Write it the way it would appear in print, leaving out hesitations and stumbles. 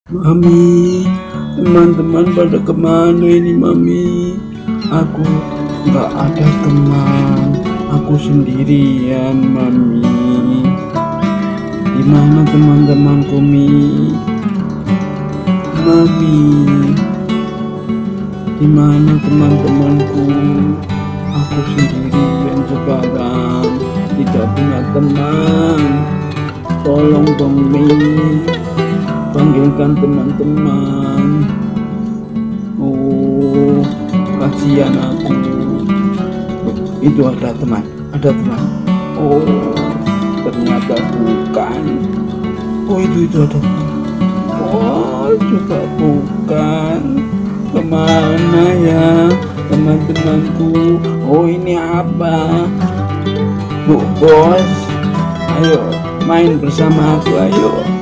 Mami, teman-teman pada kemana ini Mami? Aku nggak ada teman, aku sendirian Mami. Di mana teman-temanku Mi? Mami, di mana teman-temanku? Aku sendirian sekarang, tidak punya teman. Tolong dong Mi, panggilkan teman-teman. Oh, kasihan aku. Itu ada teman, ada teman. Oh, ternyata bukan. Oh, itu ada teman. Oh, juga bukan. Kemana ya teman-temanku? Oh, ini apa? Bu Bos, ayo main bersama aku, ayo.